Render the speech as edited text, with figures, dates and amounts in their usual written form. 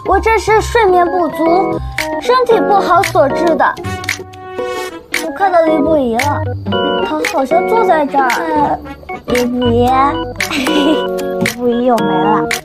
我这是睡眠不足，身体不好所致的。我看到李不疑了，他好像坐在这儿。李不疑，李不疑又没了。